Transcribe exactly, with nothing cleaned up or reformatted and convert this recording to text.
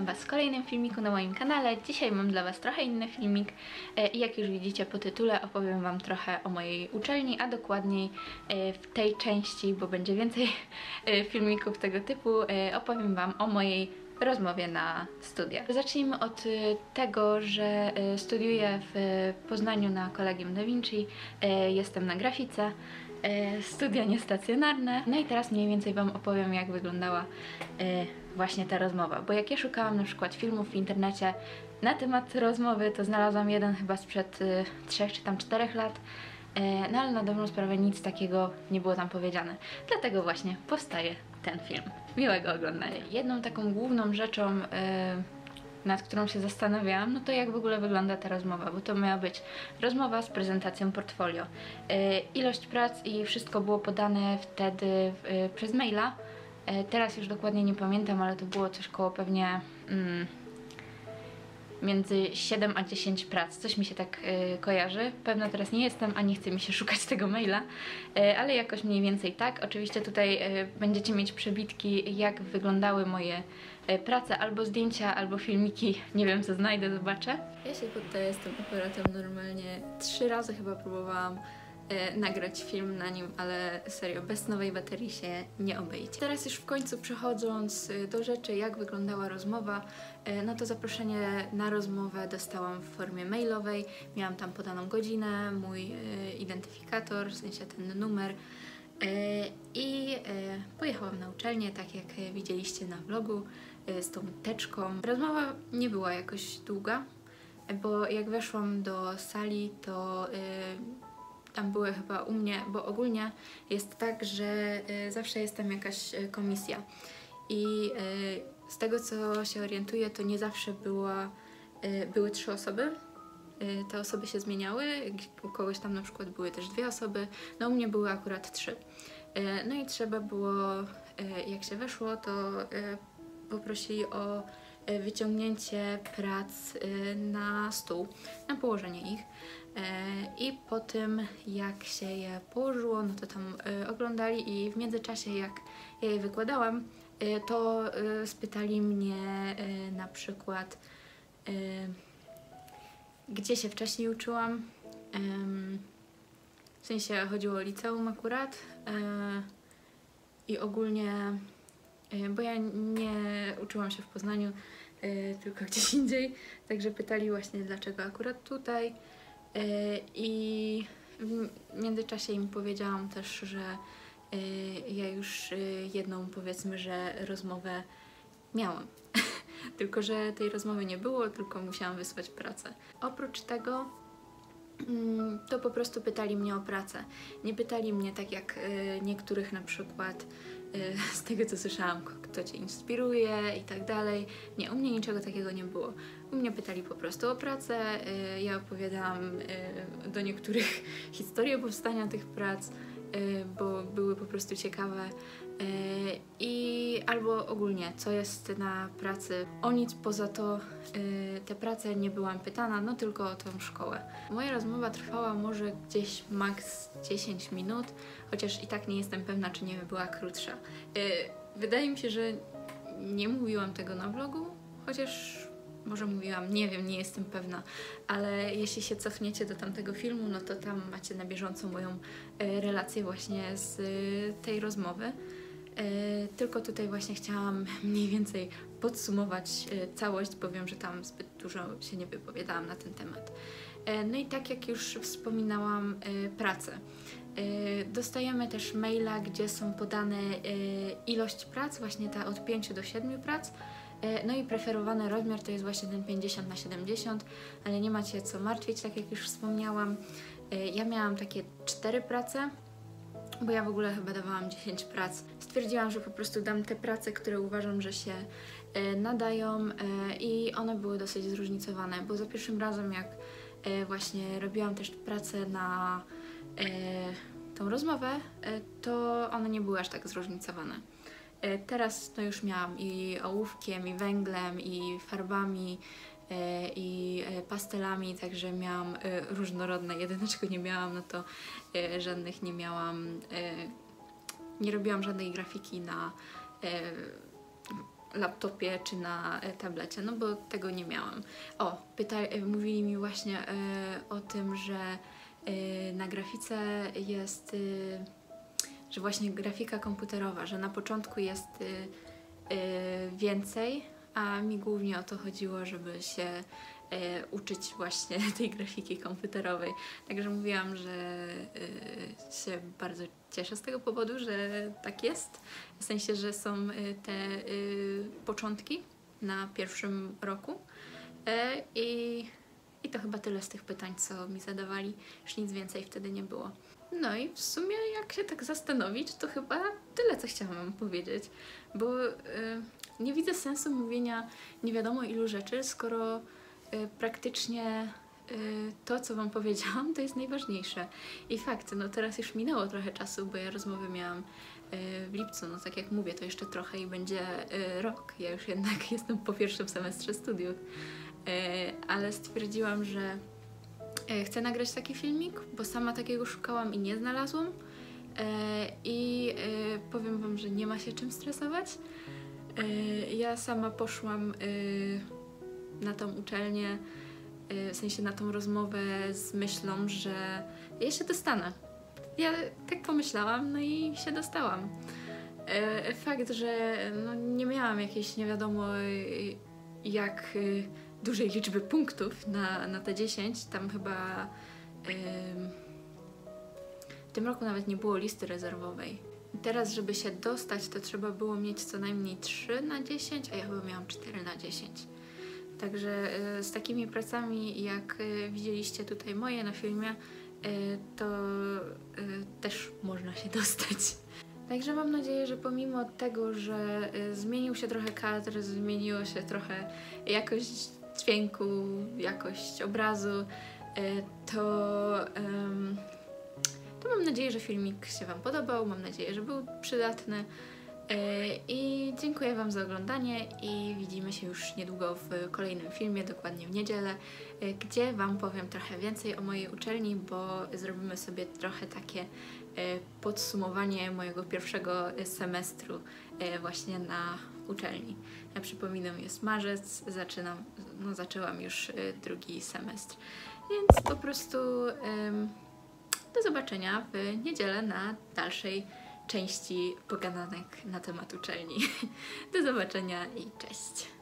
Was w kolejnym filmiku na moim kanale. Dzisiaj mam dla Was trochę inny filmik i jak już widzicie po tytule, opowiem Wam trochę o mojej uczelni, a dokładniej w tej części, bo będzie więcej filmików tego typu, opowiem Wam o mojej rozmowie na studiach. Zacznijmy od tego, że studiuję w Poznaniu na Collegium Da Vinci, jestem na grafice, studia niestacjonarne. No i teraz mniej więcej Wam opowiem, jak wyglądała właśnie ta rozmowa, bo jak ja szukałam na przykład filmów w internecie na temat rozmowy, to znalazłam jeden chyba sprzed trzech czy tam czterech lat, no ale na dobrą sprawę nic takiego nie było tam powiedziane. Dlatego właśnie powstaje ten film. Miłego oglądania. Jedną taką główną rzeczą, nad którą się zastanawiałam, no to jak w ogóle wygląda ta rozmowa, bo to miała być rozmowa z prezentacją portfolio. Ilość prac i wszystko było podane wtedy przez maila. Teraz już dokładnie nie pamiętam, ale to było coś koło pewnie mm, między siedem a dziesięć prac. Coś mi się tak y, kojarzy. Pewna teraz nie jestem, a nie chce mi się szukać tego maila, y, ale jakoś mniej więcej tak. Oczywiście tutaj y, będziecie mieć przebitki, jak wyglądały moje y, prace, albo zdjęcia, albo filmiki. Nie wiem, co znajdę, zobaczę. Ja się poddaję z tym aparatem normalnie. Trzy razy chyba próbowałam E, nagrać film na nim, ale serio, bez nowej baterii się nie obejdzie. Teraz już w końcu przechodząc do rzeczy, jak wyglądała rozmowa, e, no to zaproszenie na rozmowę dostałam w formie mailowej. Miałam tam podaną godzinę, mój e, identyfikator, w sensie ten numer, e, i e, pojechałam na uczelnię, tak jak widzieliście na vlogu, e, z tą teczką. Rozmowa nie była jakoś długa, bo jak weszłam do sali, to e, tam były chyba u mnie, bo ogólnie jest tak, że y, zawsze jest tam jakaś y, komisja i y, z tego, co się orientuję, to nie zawsze była, y, były trzy osoby. Y, te osoby się zmieniały, u kogoś tam na przykład były też dwie osoby, no u mnie były akurat trzy. Y, no i trzeba było, y, jak się weszło, to y, poprosili o wyciągnięcie prac na stół, na położenie ich. I po tym, jak się je położyło, no to tam oglądali i w międzyczasie, jak ja je wykładałam, to spytali mnie na przykład, gdzie się wcześniej uczyłam. W sensie chodziło o liceum akurat i ogólnie, bo ja nie uczyłam się w Poznaniu, tylko gdzieś indziej, także pytali właśnie, dlaczego akurat tutaj. I w międzyczasie im powiedziałam też, że ja już jedną, powiedzmy, że rozmowę miałam. Tylko że tej rozmowy nie było, tylko musiałam wysłać pracę. Oprócz tego to po prostu pytali mnie o pracę. Nie pytali mnie tak jak niektórych na przykład, z tego co słyszałam, kto Cię inspiruje i tak dalej. Nie, u mnie niczego takiego nie było. U mnie pytali po prostu o pracę, ja opowiadałam do niektórych historię powstania tych prac, bo były po prostu ciekawe, i albo ogólnie, co jest na pracy. O nic poza to te prace nie byłam pytana, no tylko o tą szkołę. Moja rozmowa trwała może gdzieś maks dziesięć minut, chociaż i tak nie jestem pewna, czy nie była krótsza. Wydaje mi się, że nie mówiłam tego na vlogu, chociaż może mówiłam, nie wiem, nie jestem pewna, ale jeśli się cofniecie do tamtego filmu, no to tam macie na bieżąco moją relację właśnie z tej rozmowy. Tylko tutaj właśnie chciałam mniej więcej podsumować całość, bo wiem, że tam zbyt dużo się nie wypowiadałam na ten temat. No i tak jak już wspominałam, pracę. Dostajemy też maila, gdzie są podane ilość prac, właśnie ta od pięciu do siedmiu prac. No i preferowany rozmiar to jest właśnie ten pięćdziesiąt na siedemdziesiąt, ale nie macie co martwić, tak jak już wspomniałam. Ja miałam takie cztery prace, bo ja w ogóle chyba dawałam dziesięć prac. Stwierdziłam, że po prostu dam te prace, które uważam, że się nadają, i one były dosyć zróżnicowane, bo za pierwszym razem, jak właśnie robiłam też pracę na tą rozmowę, to one nie były aż tak zróżnicowane. Teraz to już miałam i ołówkiem, i węglem, i farbami, i pastelami, także miałam różnorodne. Jedyne, czego nie miałam, no to żadnych nie miałam, nie robiłam żadnej grafiki na laptopie czy na e, tablecie, no bo tego nie miałam. O, pyta, e, mówili mi właśnie e, o tym, że e, na grafice jest, e, że właśnie grafika komputerowa, że na początku jest e, e, więcej, a mi głównie o to chodziło, żeby się e, uczyć właśnie tej grafiki komputerowej. Także mówiłam, że e, się bardzo cieszę z tego powodu, że tak jest. W sensie, że są e, te e, początki na pierwszym roku. E, i, I to chyba tyle z tych pytań, co mi zadawali. Już nic więcej wtedy nie było. No i w sumie jak się tak zastanowić, to chyba tyle, co chciałam wam powiedzieć. Bo e, nie widzę sensu mówienia nie wiadomo ilu rzeczy, skoro y, praktycznie y, to, co wam powiedziałam, to jest najważniejsze. I fakt, no teraz już minęło trochę czasu, bo ja rozmowy miałam y, w lipcu, no tak jak mówię, to jeszcze trochę i będzie y, rok. Ja już jednak jestem po pierwszym semestrze studiów. Y, ale stwierdziłam, że y, chcę nagrać taki filmik, bo sama takiego szukałam i nie znalazłam. Y, I y, powiem wam, że nie ma się czym stresować. Ja sama poszłam na tą uczelnię, w sensie na tą rozmowę z myślą, że ja się dostanę. Ja tak pomyślałam, no i się dostałam. Fakt, że no nie miałam jakiejś nie wiadomo jak dużej liczby punktów na, na te dziesięć, tam chyba w tym roku nawet nie było listy rezerwowej. Teraz, żeby się dostać, to trzeba było mieć co najmniej trzy na dziesięć, a ja chyba miałam cztery na dziesięć. Także y, z takimi pracami, jak y, widzieliście tutaj moje na filmie, y, to y, też można się dostać. Także mam nadzieję, że pomimo tego, że y, zmienił się trochę kadr, zmieniło się trochę jakość dźwięku, jakość obrazu, y, to... Ym, To mam nadzieję, że filmik się wam podobał, mam nadzieję, że był przydatny i dziękuję wam za oglądanie i widzimy się już niedługo w kolejnym filmie, dokładnie w niedzielę, gdzie wam powiem trochę więcej o mojej uczelni, bo zrobimy sobie trochę takie podsumowanie mojego pierwszego semestru właśnie na uczelni. Ja przypominam, jest marzec, zaczynam, no zaczęłam już drugi semestr, więc po prostu do zobaczenia w niedzielę na dalszej części pogadanek na temat uczelni. Do zobaczenia i cześć!